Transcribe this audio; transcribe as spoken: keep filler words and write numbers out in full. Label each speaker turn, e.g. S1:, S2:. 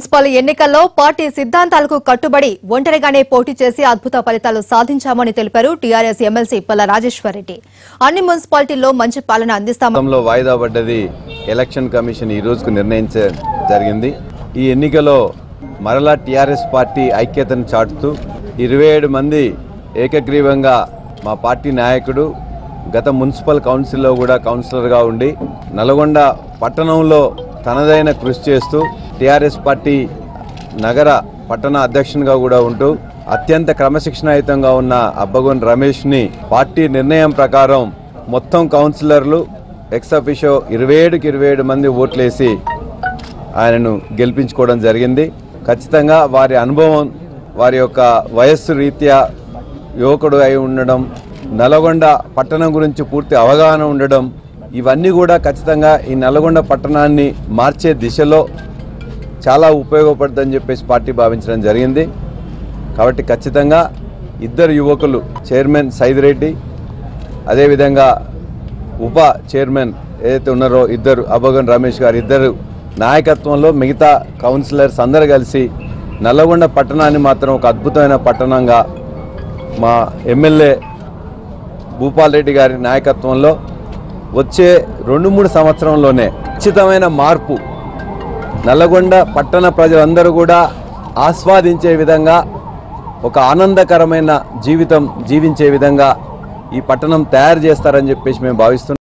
S1: Municipal ఎన్నికల్లో party సిద్ధాంతాలకు కట్టుబడి ఒంటరిగానే పోటీ చేసి అద్భుత ఫలితాలు సాధించామని తెలిపారు టీఆర్ఎస్ ఎమ్మెల్సీ పల్ల రాజేశ్వర్ రెడ్డి. అన్ని మున్సిపాలిటీల్లో మంచి పాలన అందిస్తామని
S2: వాయిదా పడ్డది ఎలక్షన్ కమిషన్ ఈ రోజుకు నిర్ణయించ జరిగింది. ఈ ఎన్నికలో మరలా టీఆర్ఎస్ పార్టీ ఐక్యతను చాటుతూ ఇరవై ఏడు మంది ఏకగ్రీవంగా మా పార్టీ నాయకుడు గత మున్సిపల్ కౌన్సిల్లో కూడా కౌన్సిలర్గా ఉండి నల్గొండ పట్టణంలో తనదైన కృషి చేస్తూ టీఆర్ఎస్ పార్టీ నగర పట్టణ అధ్యక్షునిగా కూడా ఉంటూ అత్యంత క్రమశిక్షణాయుతంగా ఉన్న అబ్బగోన్ రమేష్ని పార్టీ నిర్ణయం ప్రకారం మొత్తం కౌన్సిలర్లు ఎక్స్ అఫిషియో ఇరవై ఏడుకి ఇరవై ఏడు మంది ఓట్లేసి ఆయనను గెలిపించుకోవడం జరిగింది. ఖచ్చితంగా వారి అనుభవం, వారి యొక్క వయస్సు రీత్యా యువకుడు అయి ఉండడం, నల్గొండ పట్టణం గురించి పూర్తి అవగాహన ఉండడం, ఇవన్నీ కూడా ఖచ్చితంగా ఈ నల్గొండ పట్టణాన్ని మార్చే దిశలో చాలా ఉపయోగపడుతుందని చెప్పేసి పార్టీ భావించడం జరిగింది. కాబట్టి ఖచ్చితంగా ఇద్దరు యువకులు, చైర్మన్ సైదిరెడ్డి, అదేవిధంగా ఉప చైర్మన్ ఏదైతే ఉన్నారో ఇద్దరు అబ్బగోన్ రమేష్ గారు, ఇద్దరు నాయకత్వంలో మిగతా కౌన్సిలర్స్ అందరూ కలిసి నల్గొండ పట్టణాన్ని మాత్రం ఒక అద్భుతమైన పట్టణంగా మా ఎమ్మెల్యే భూపాల్ రెడ్డి గారి నాయకత్వంలో వచ్చే రెండు మూడు సంవత్సరంలోనే ఖచ్చితమైన మార్పు నల్గొండ పట్టణ ప్రజలందరూ కూడా ఆస్వాదించే విధంగా ఒక ఆనందకరమైన జీవితం జీవించే విధంగా ఈ పట్టణం తయారు చేస్తారని చెప్పేసి మేము భావిస్తున్నాం.